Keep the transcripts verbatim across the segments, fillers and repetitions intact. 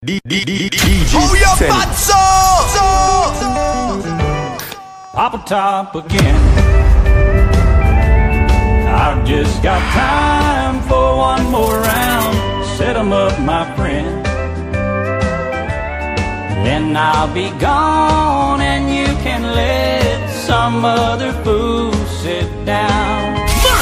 D D D D J oh, your pazzo! Papa top again. I've just got time for one more round. Set 'em up, my friend. Then I'll be gone and you can let some other fool sit down.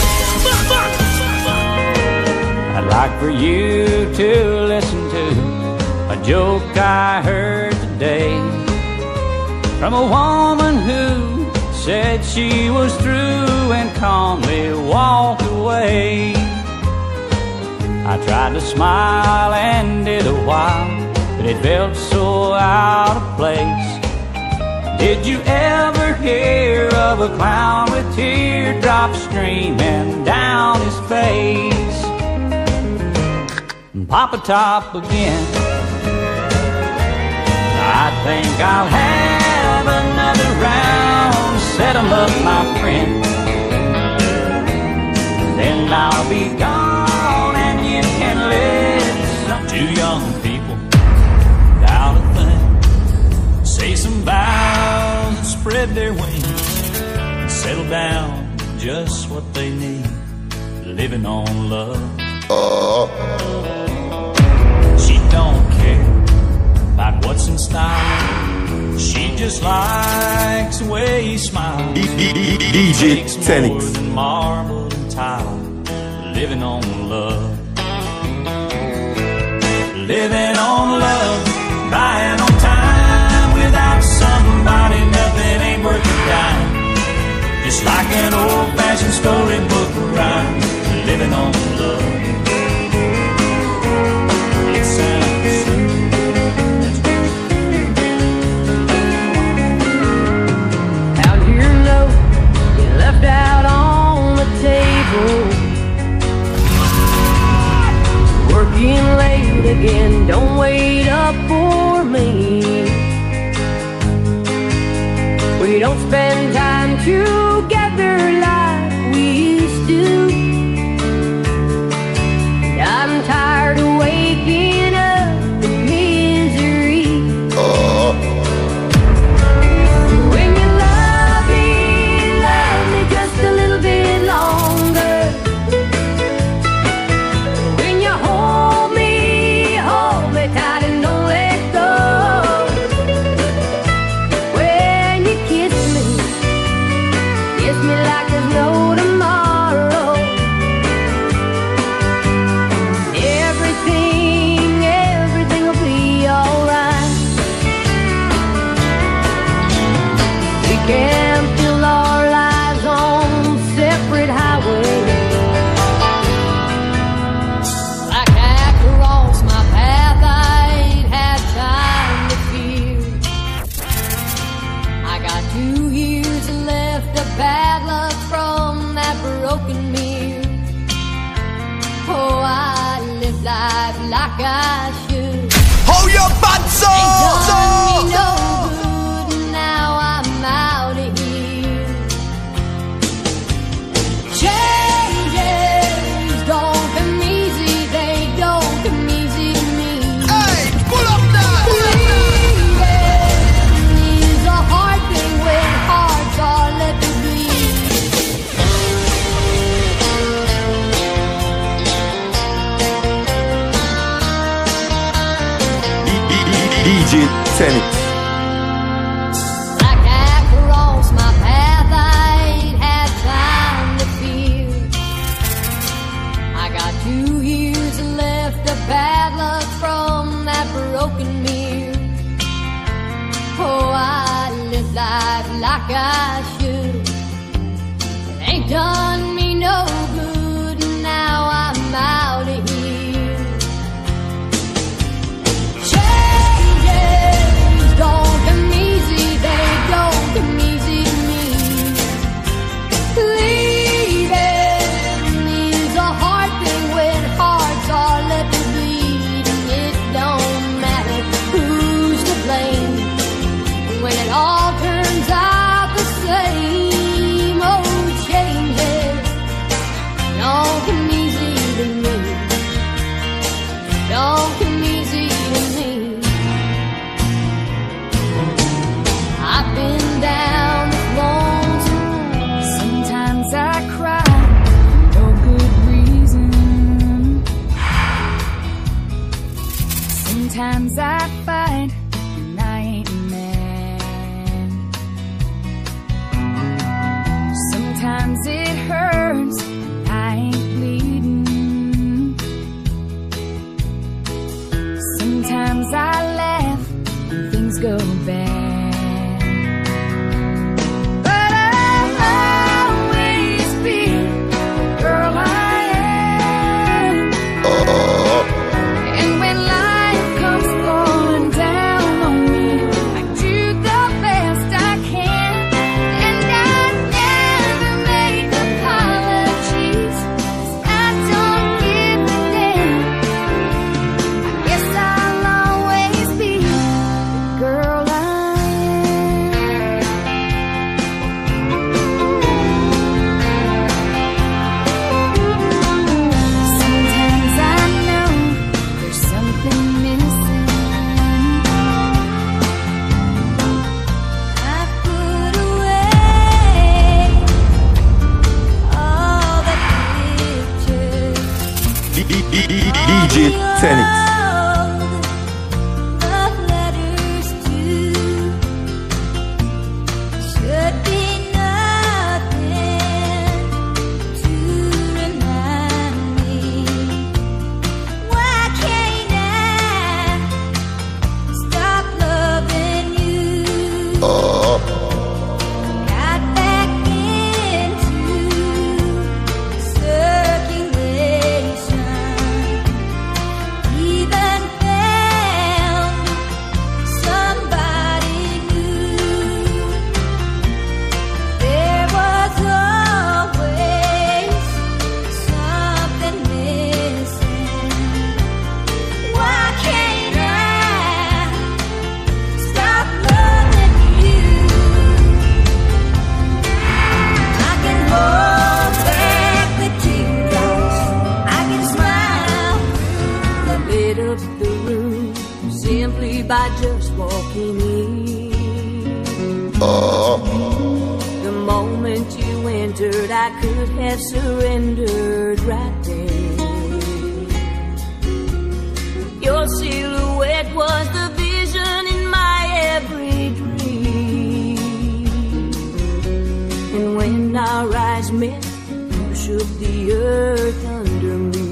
I'd like for you to listen to a joke I heard today from a woman who said she was through and calmly walked away. I tried to smile and did a while, but it felt so out of place. Did you ever hear of a clown with teardrops streaming down his face? Papa top again. I think I'll have another round. Set 'em up, my friend. Then I'll be gone and you can live. Some two young people without a thing say some vows and spread their wings and settle down just what they need, living on love. Uh. She don't care about what's in style. She just likes the way he smiles. D J Tenix. More than marble and tile, living on love. Living on love, buying on time. Without somebody, nothing ain't worth a dime. Just like an old-fashioned storybook rhyme, living on love. Out on the table, working late again, don't wait up for me. We don't spend time together like we used to. I'm tired of waking up in misery. uh. Like I should. Oh, your pazzo! Ain't done me no good, and now I'm out of here. Changes don't come easy, they don't come easy to me. Hey, pull up now! Leaving is a hard thing when hearts are left to bleed. D J Tenix. Like I crossed my path, I ain't had time to feel. I got two years left of bad luck from that broken mirror. Oh, I live life like I should. It ain't done me no good, and now I'm out of here. Don't come easy, they don't come easy to me. Leaving is a hard thing when hearts are left to bleed. And it don't matter who's to blame when it all turns out the same. Oh, changes Sometimes I fight and I ain't mad. Sometimes it hurts and I ain't bleeding. Sometimes I laugh when things go bad. D J Phoenix. By just walking in. Uh. The moment you entered, I could have surrendered right there. Your silhouette was the vision in my every dream. And when our eyes met, you shook the earth under me.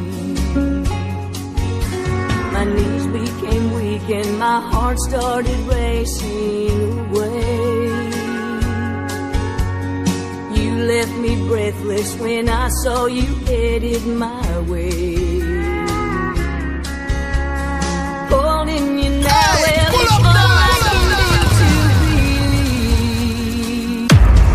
My knees became weak and my heart started racing away. You left me breathless when I saw you headed my way. Holding you now, Hey, well, pull it's up all now, I pull can up do to believe.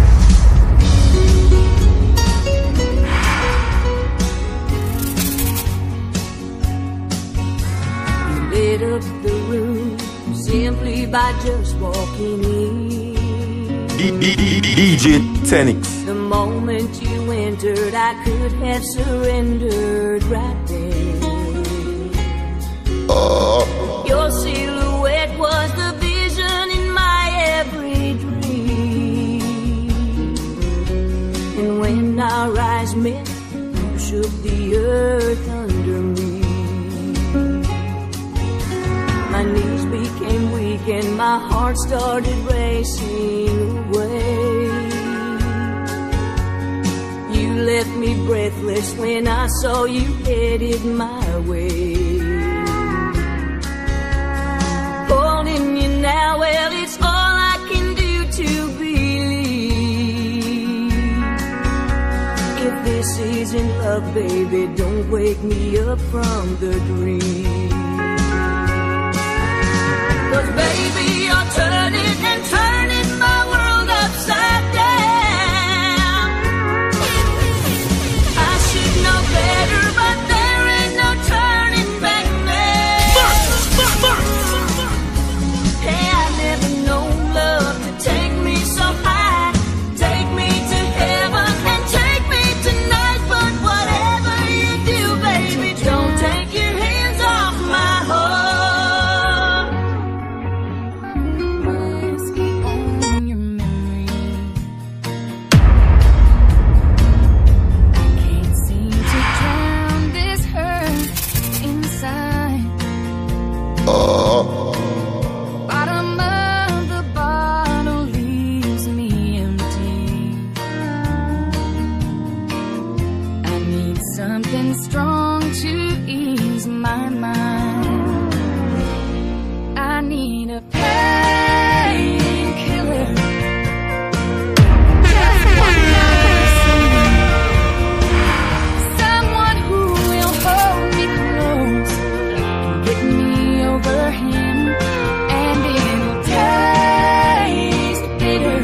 Lit up the room simply by just walking in. D J Phoenix. The moment you entered, I could have surrendered right there. Uh. Your silhouette was the vision in my every dream. And when our eyes met, you shook the earth under me. My knees became weak and my heart started racing away. You left me breathless when I saw you headed my way. Holding you now, well, it's all I can do to believe. If this isn't love, baby, don't wake me up from the dream. 'Cause baby, you're turning and turning my world upside down. I should know better, but there ain't no turning back now. Hey, I never known love to take me so high, take me to heaven and take me tonight. But whatever you do, baby, don't take your hands off me. Bottom of the bottle leaves me empty. I need something strong to ease my mind. I need a painkiller. Just one medicine. Someone who will hold me close and get me over him. And it'll taste bitter.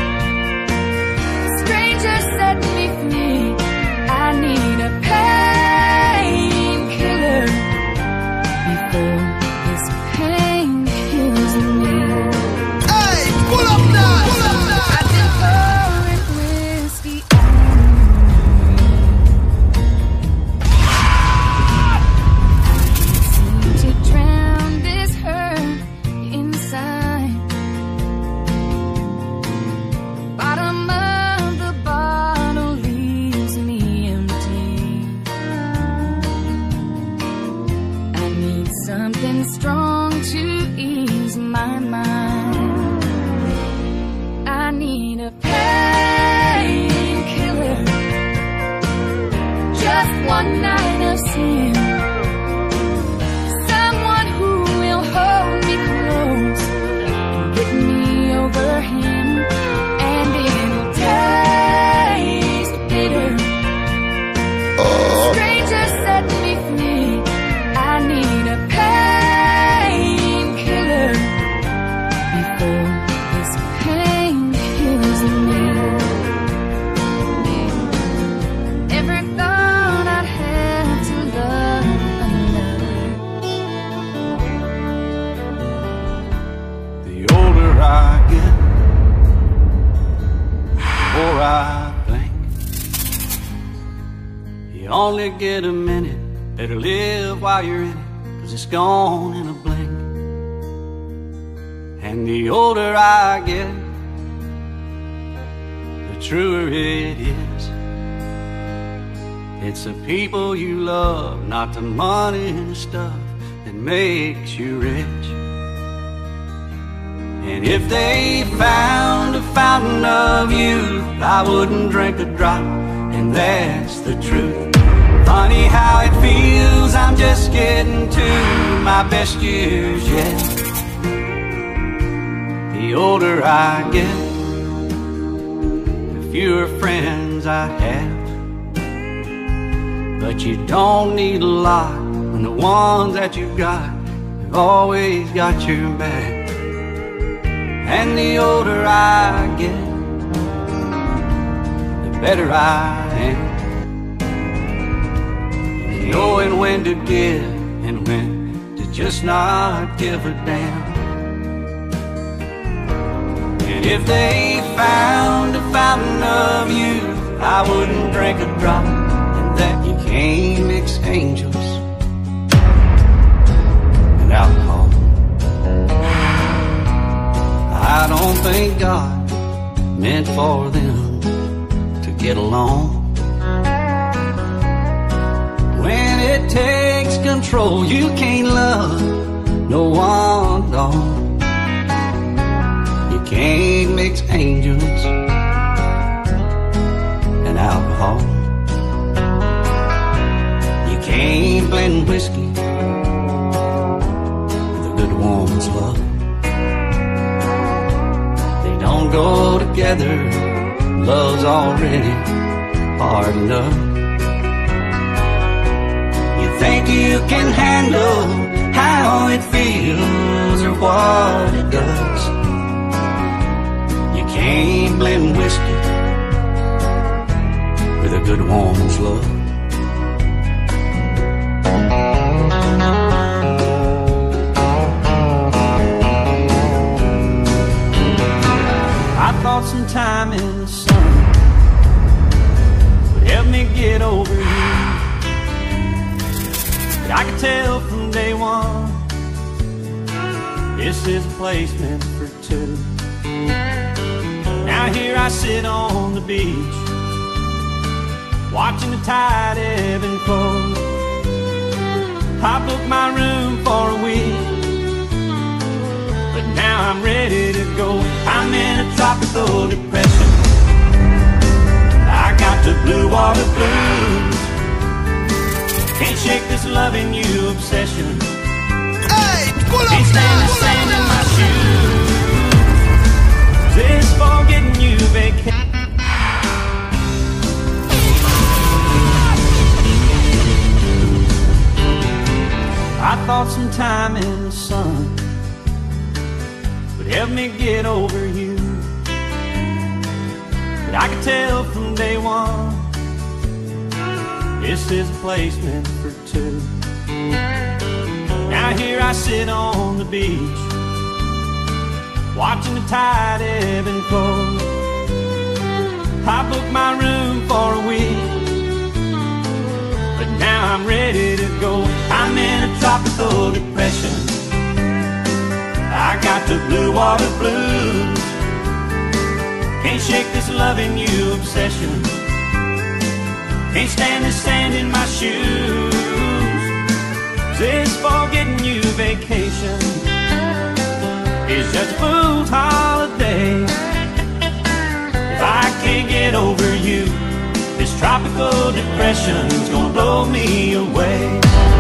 Stranger set me free. I need a painkiller before this pain kills me. Hey, pull up now! Pull up now! I've been pouring whiskey on me. Seem to drown this hurt inside. Bottom of the bottle leaves me empty. I need something strong to ease my mind. I need a painkiller. Just one night of sin. Someone who will hold me close and get me over him. And it'll taste bitter. Stranger set me free. I need a painkiller before this pain kills me. Never thought I'd have to love another. The older I get, the more I think you only get a minute. Better live while you're in it, 'cause it's gone in a blink. And the older I get, the truer it is. It's the people you love, not the money and the stuff that makes you rich. And if they found a fountain of youth, I wouldn't drink a drop, and that's the truth. Funny how it feels, I'm just getting to my best years yet. The older I get, the fewer friends I have. But you don't need a lot when the ones that you got have always got your back. And the older I get, the better I am. Knowing when to give and when to just not give a damn. And if they found a fountain of youth, I wouldn't drink a drop, and that you can't mix angels and alcohol. I don't think God meant for them to get along. When it takes control, you can't love no one, dog. You can't mix angels and alcohol. You can't blend whiskey with a good woman's love. They don't go together, love's already hard enough. Think you can handle how it feels or what it does. You can't blend whiskey with a good woman's love. I thought some time in the sun would help me get over you. I could tell from day one, this is a place meant for two. Now here I sit on the beach, watching the tide ebb and flow. I booked my room for a week, tropical depression. I got the blue water blues. Can't shake this loving you obsession. Hey, pull up Can't stand the now. sand in my shoes. This for getting you vacation. I thought some time in the sun would help me get over you, but I could tell from day one this is a place meant for two. Now here I sit on the beach, watching the tide ebb and flow. I booked my room for a week, but now I'm ready to go. I'm in a tropical depression. I got the blue water blues. Can't shake this loving you obsession. Can't stand the sand in my shoes. This for getting you vacation is just a fool's holiday. If I can't get over you, this tropical depression's gonna blow me away.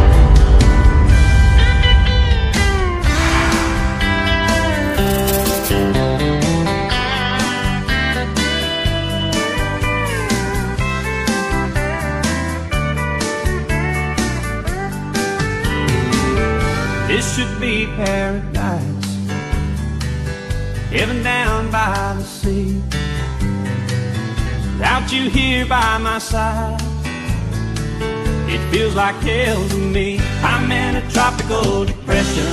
This should be paradise, heaven down by the sea. Without you here by my side, it feels like hell to me. I'm in a tropical depression.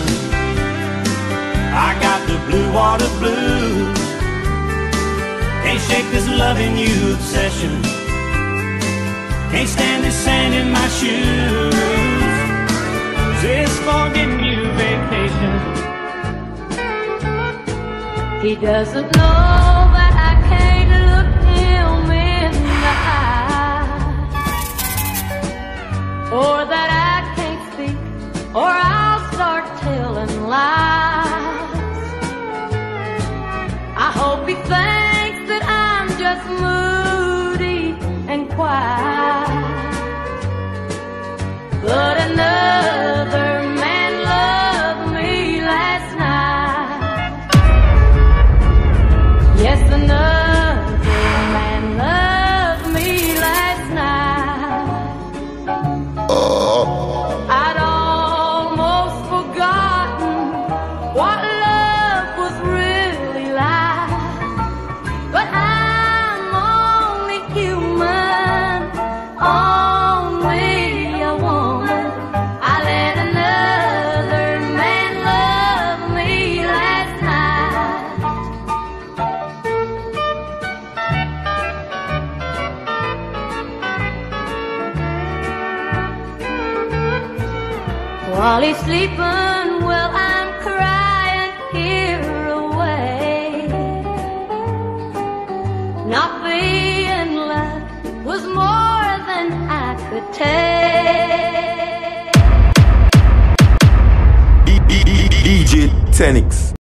I got the blue water blues. Can't shake this loving you obsession. Can't stand this sand in my shoes. This for getting you vacation. He doesn't know that I can't look him in the eye, or that I can't speak, or I'll start telling lies. I hope he thinks that I'm just moody and quiet, but another man loved me last night. Yes, another man loved me last night. I'd almost forgotten what love was really like, but I'm only human, only a woman. I let another man love me last night. While he's sleeping, well, I'm crying here away. Not being loved was more than I could take. D J Tenix.